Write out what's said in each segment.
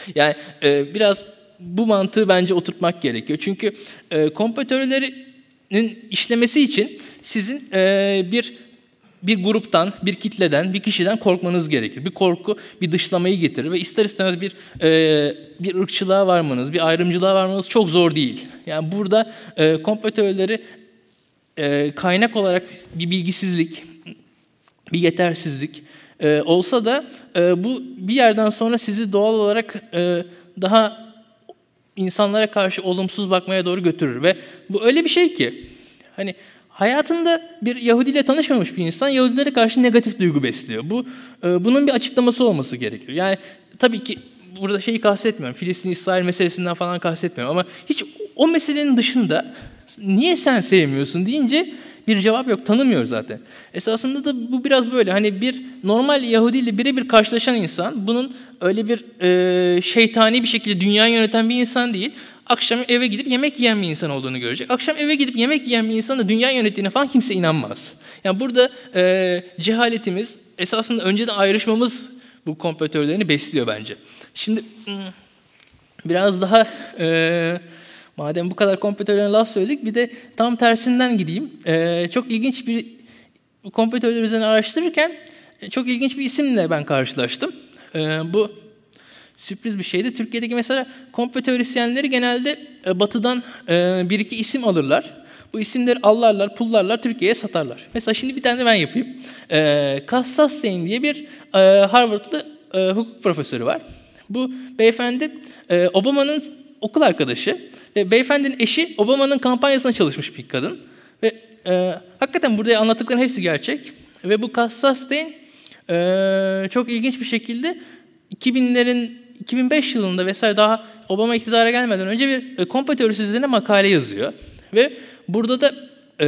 Yani biraz bu mantığı bence oturtmak gerekiyor. Çünkü komplo teorilerinin işlemesi için sizin bir gruptan, bir kitleden, bir kişiden korkmanız gerekir. Bir korku, bir dışlamayı getirir ve ister istemez bir ırkçılığa varmanız, bir ayrımcılığa varmanız çok zor değil. Yani burada komplo teorileri kaynak olarak bir bilgisizlik, bir yetersizlik olsa da bu bir yerden sonra sizi doğal olarak daha insanlara karşı olumsuz bakmaya doğru götürür ve bu öyle bir şey ki hani hayatında bir Yahudiyle tanışmamış bir insan Yahudilere karşı negatif duygu besliyor. Bunun bir açıklaması olması gerekiyor. Yani tabii ki burada şeyi kastetmiyorum. Filistin-İsrail meselesinden falan kastetmiyorum ama hiç o meselenin dışında niye sen sevmiyorsun deyince bir cevap yok. Tanımıyor zaten. Esasında da bu biraz böyle. Hani bir normal Yahudi ile birebir karşılaşan insan bunun öyle bir şeytani bir şekilde dünyayı yöneten bir insan değil. Akşam eve gidip yemek yiyen bir insan olduğunu görecek. Akşam eve gidip yemek yiyen bir insan da dünya yönettiğine falan kimse inanmaz. Yani burada cehaletimiz, esasında önceden ayrışmamız bu komplo teorilerini besliyor bence. Şimdi biraz daha madem bu kadar komplo teorilerine laf söyledik bir de tam tersinden gideyim. Çok ilginç bir komplo teorileri üzerine araştırırken çok ilginç bir isimle ben karşılaştım. Bu sürpriz bir şeydi. Türkiye'deki mesela komplo teorisyenleri genelde batıdan bir iki isim alırlar. Bu isimleri allarlar, pullarlar, Türkiye'ye satarlar. Mesela şimdi bir tane de ben yapayım. Cass Sunstein diye bir Harvard'lı hukuk profesörü var. Bu beyefendi Obama'nın okul arkadaşı ve beyefendinin eşi Obama'nın kampanyasına çalışmış bir kadın. Ve hakikaten burada anlattıkların hepsi gerçek. Ve bu Cass Sunstein çok ilginç bir şekilde 2005 yılında vesaire daha Obama iktidara gelmeden önce bir komplo teorisi üzerine makale yazıyor. Ve burada da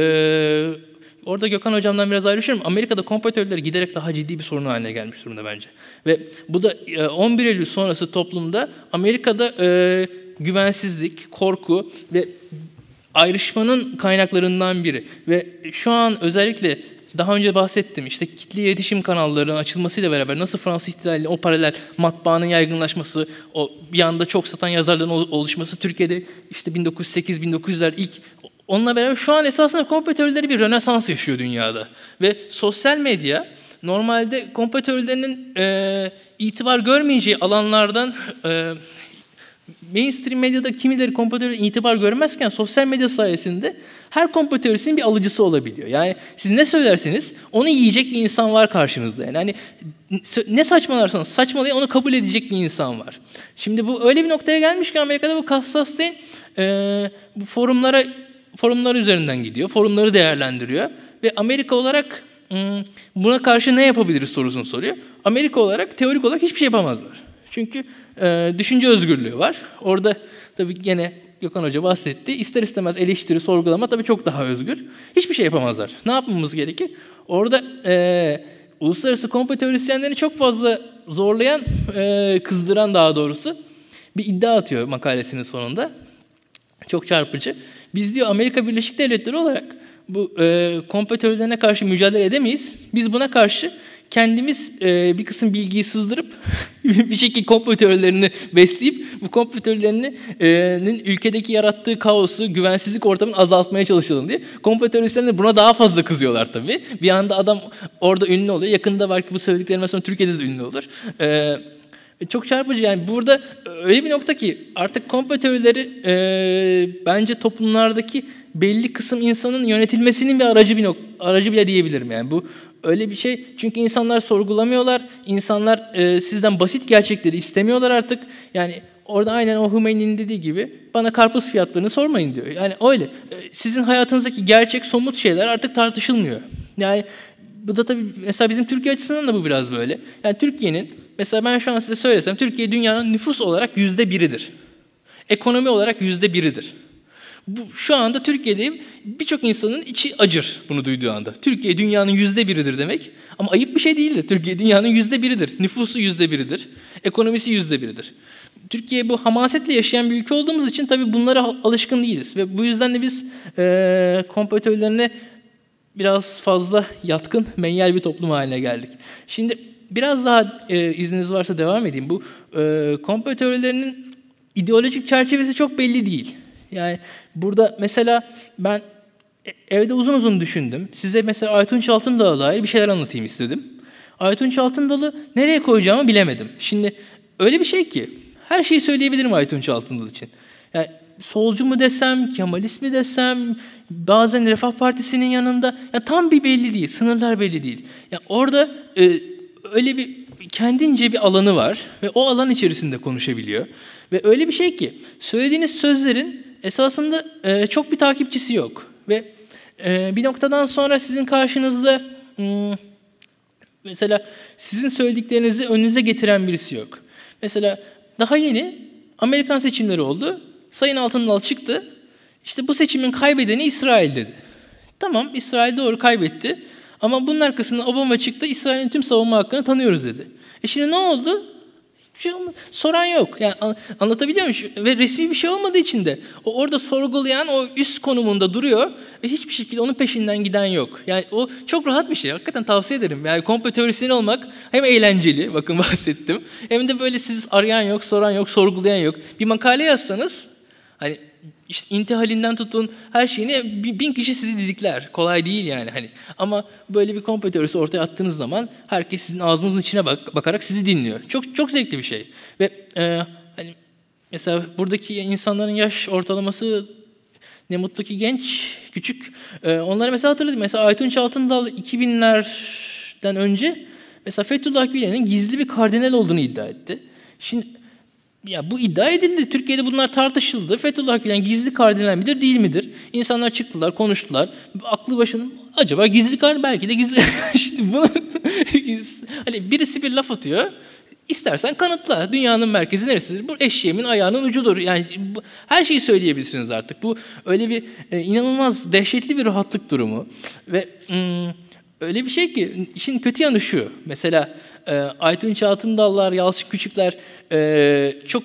orada Gökhan Hocam'dan biraz ayrışıyorum. Amerika'da komplo teorileri giderek daha ciddi bir sorun haline gelmiş durumda bence. Ve bu da 11 Eylül sonrası toplumda Amerika'da güvensizlik, korku ve ayrışmanın kaynaklarından biri. Ve şu an özellikle daha önce bahsettim işte kitle iletişim kanallarının açılmasıyla beraber nasıl Fransız ihtilaliyle o paralel matbaanın yaygınlaşması, o bir anda çok satan yazarların oluşması Türkiye'de işte 1908-1900'ler ilk onunla beraber şu an esasında komplo teorileri bir rönesans yaşıyor dünyada. Ve sosyal medya normalde komplo teorilerinin itibar görmeyeceği alanlardan mainstream medyada kimileri komplo teorilerine itibar görmezken sosyal medya sayesinde her komplo teorisinin bir alıcısı olabiliyor. Yani siz ne söylerseniz onu yiyecek bir insan var karşınızda. Yani hani ne saçmalarsanız saçmalayın onu kabul edecek bir insan var. Şimdi bu öyle bir noktaya gelmiş ki Amerika'da bu Cass Sunstein bu forumlar üzerinden gidiyor. Forumları değerlendiriyor ve Amerika olarak buna karşı ne yapabiliriz sorusunu soruyor. Amerika olarak teorik olarak hiçbir şey yapamazlar. Çünkü düşünce özgürlüğü var. Orada tabii gene Gökhan Hoca bahsetti. İster istemez eleştiri, sorgulama tabii çok daha özgür. Hiçbir şey yapamazlar. Ne yapmamız gerekir? Orada uluslararası komplo teorisyenlerini çok fazla zorlayan, kızdıran daha doğrusu bir iddia atıyor makalesinin sonunda. Çok çarpıcı. Biz diyor Amerika Birleşik Devletleri olarak bu komplo teorilerine karşı mücadele edemeyiz. Biz buna karşı kendimiz bir kısım bilgiyi sızdırıp bir şekilde komplo teorilerini besleyip bu komplo teorilerinin ülkedeki yarattığı kaosu, güvensizlik ortamını azaltmaya çalışalım diye. Komplo teorisyenler buna daha fazla kızıyorlar tabii. Bir anda adam orada ünlü oluyor. Yakında belki bu söylediklerimden sonra Türkiye'de de ünlü olur. Çok çarpıcı yani burada öyle bir nokta ki artık komplo teorileri bence toplumlardaki belli kısım insanın yönetilmesinin bir aracı bile diyebilirim yani bu öyle bir şey çünkü insanlar sorgulamıyorlar, insanlar sizden basit gerçekleri istemiyorlar artık yani orada aynen o Hümeyni'nin dediği gibi bana karpuz fiyatlarını sormayın diyor yani öyle sizin hayatınızdaki gerçek somut şeyler artık tartışılmıyor yani bu da tabii mesela bizim Türkiye açısından da bu biraz böyle yani Türkiye'nin mesela ben şu an size söylesem Türkiye dünyanın nüfus olarak %1'idir. Ekonomi olarak %1'idir. Şu anda Türkiye'de birçok insanın içi acır bunu duyduğu anda. Türkiye dünyanın %1'idir demek. Ama ayıp bir şey değildir. Türkiye dünyanın %1'idir. Nüfusu %1'idir. Ekonomisi %1'idir. Türkiye bu hamasetle yaşayan bir ülke olduğumuz için tabii bunlara alışkın değiliz. Ve bu yüzden de biz komplo teorilerine biraz fazla yatkın, meyyal bir toplum haline geldik. Şimdi biraz daha izniniz varsa devam edeyim. Bu komplo teorilerinin ideolojik çerçevesi çok belli değil. Yani burada mesela ben evde uzun uzun düşündüm. Size mesela Aytunç Altındağ'a dair bir şeyler anlatayım istedim. Aytunç Altındağ'ı nereye koyacağımı bilemedim. Şimdi öyle bir şey ki her şeyi söyleyebilirim Aytunç Altındağ için. Yani solcu mu desem, Kemalist mi desem, bazen Refah Partisi'nin yanında, ya tam bir belli değil, sınırlar belli değil. Ya orada öyle bir kendince bir alanı var ve o alan içerisinde konuşabiliyor. Ve öyle bir şey ki söylediğiniz sözlerin esasında çok bir takipçisi yok. Ve bir noktadan sonra sizin karşınızda mesela sizin söylediklerinizi önünüze getiren birisi yok. Mesela daha yeni Amerikan seçimleri oldu. Sayın Altındağ çıktı. İşte bu seçimin kaybedeni İsrail dedi. Tamam, İsrail doğru kaybetti. Ama bunun arkasında Obama çıktı. İsrail'in tüm savunma hakkını tanıyoruz dedi. Şimdi ne oldu? Hiçbir şey olmadı. Soran yok. Yani anlatabiliyor muyum? Ve resmi bir şey olmadığı için de o orada sorgulayan o üst konumunda duruyor ve hiçbir şekilde onun peşinden giden yok. Yani o çok rahat bir şey. Hakikaten tavsiye ederim. Yani komplo teorisyeni olmak hem eğlenceli, bakın bahsettim, hem de böyle siz arayan yok, soran yok, sorgulayan yok. Bir makale yazsanız hani işte intihalinden tutun her şeyini 1000 kişi sizi didikler. Kolay değil yani hani. Ama böyle bir komplo teorisi ortaya attığınız zaman herkes sizin ağzınızın içine bakarak sizi dinliyor. Çok çok zevkli bir şey. Ve hani mesela buradaki insanların yaş ortalaması ne mutlu ki genç, küçük. Onları mesela hatırladım. Mesela Aytunç Altındağ 2000'lerden önce mesela Fethullah Gülen'in gizli bir kardinal olduğunu iddia etti. Şimdi ya bu iddia edildi. Türkiye'de bunlar tartışıldı. Fethullah Gülen gizli kardinal midir, değil midir? İnsanlar çıktılar, konuştular. Aklı başının acaba gizli kardinal, belki de gizli. Şimdi bunu hani birisi bir laf atıyor. İstersen kanıtla. Dünyanın merkezi neresidir? Bu eşeğimin ayağının ucudur. Yani her şeyi söyleyebilirsiniz artık. Bu öyle bir inanılmaz dehşetli bir rahatlık durumu. Ve öyle bir şey ki işin kötü yanı şu. Mesela Aytunç Altındağlar, Yalçın Küçükler çok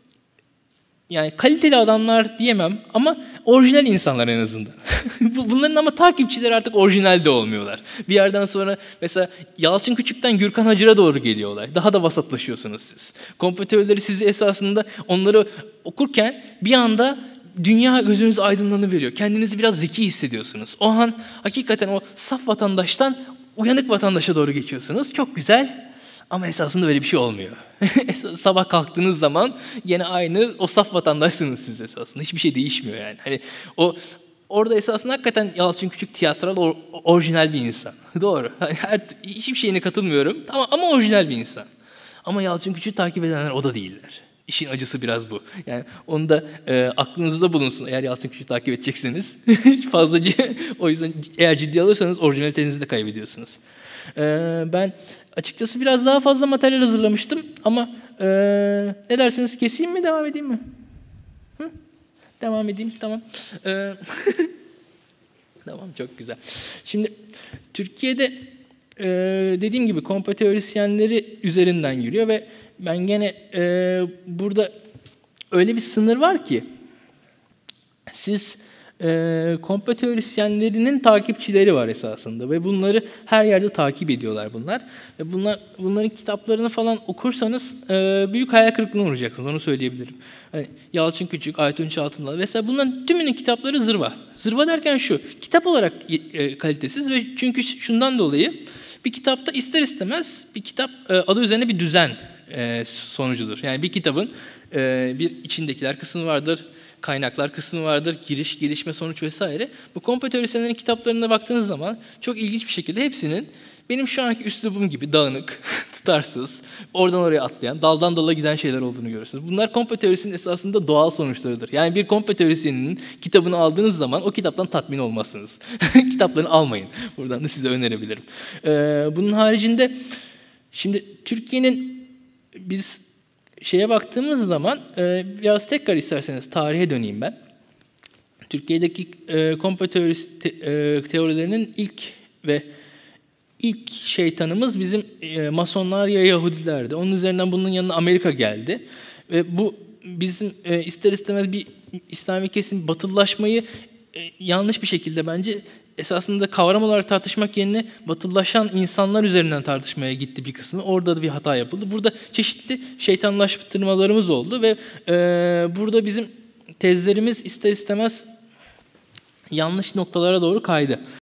yani kaliteli adamlar diyemem ama orijinal insanlar en azından. Bunların ama takipçileri artık orijinal de olmuyorlar. Bir yerden sonra mesela Yalçın Küçük'ten Gürkan Hacır'a doğru geliyor olay. Daha da vasatlaşıyorsunuz siz. Komplo teorileri sizi esasında onları okurken bir anda dünya gözünüz aydınlanıveriyor. Kendinizi biraz zeki hissediyorsunuz. O an hakikaten o saf vatandaştan uyanık vatandaşa doğru geçiyorsunuz. Çok güzel. Ama esasında böyle bir şey olmuyor. Sabah kalktığınız zaman gene aynı o saf vatandaşsınız siz esasında. Hiçbir şey değişmiyor yani. Hani orada esasında hakikaten Yalçın Küçük tiyatral, orijinal bir insan. Doğru. Hiçbir şeyine katılmıyorum. Ama orijinal bir insan. Ama Yalçın Küçük'ü takip edenler o da değiller. İşin acısı biraz bu. Yani onu da aklınızda bulunsun. Eğer Yalçın Küçük'ü takip edecekseniz. Fazlaca o yüzden eğer ciddi alırsanız orijinalitenizi de kaybediyorsunuz. Ben açıkçası biraz daha fazla materyal hazırlamıştım ama ne dersiniz, keseyim mi, devam edeyim mi? Hı? Devam edeyim, tamam. Tamam, çok güzel. Şimdi Türkiye'de dediğim gibi komplo teorisyenleri üzerinden yürüyor ve ben gene burada öyle bir sınır var ki siz komplo teorisyenlerinin takipçileri var esasında ve bunları her yerde takip ediyorlar bunlar. Ve bunların kitaplarını falan okursanız büyük hayal kırıklığına uğrayacaksınız, onu söyleyebilirim. Yani Yalçın Küçük, Aytunç Altındağ mesela bunların tümünün kitapları zırva. Zırva derken şu, kitap olarak kalitesiz ve çünkü şundan dolayı bir kitapta ister istemez bir kitap adı üzerine bir düzen sonucudur. Yani bir kitabın bir içindekiler kısmı vardır, kaynaklar kısmı vardır, giriş, gelişme, sonuç vesaire. Bu komplo teorisyenlerin kitaplarına baktığınız zaman çok ilginç bir şekilde hepsinin benim şu anki üslubum gibi dağınık, tutarsız, oradan oraya atlayan, daldan dala giden şeyler olduğunu görürsünüz. Bunlar komplo teorisinin esasında doğal sonuçlarıdır. Yani bir komplo teorisyeninin kitabını aldığınız zaman o kitaptan tatmin olmazsınız. Kitaplarını almayın. Buradan da size önerebilirim. Bunun haricinde şimdi Türkiye'nin biz şeye baktığımız zaman biraz tekrar isterseniz tarihe döneyim ben. Türkiye'deki komplo teorilerinin ilk şeytanımız bizim Masonlar ya Yahudilerdi. Onun üzerinden bunun yanına Amerika geldi. Ve bu bizim ister istemez bir İslami kesim batılılaşmayı yanlış bir şekilde bence esasında kavram olarak tartışmak yerine batılılaşan insanlar üzerinden tartışmaya gitti bir kısmı. Orada da bir hata yapıldı. Burada çeşitli şeytanlaştırmalarımız oldu ve burada bizim tezlerimiz ister istemez yanlış noktalara doğru kaydı.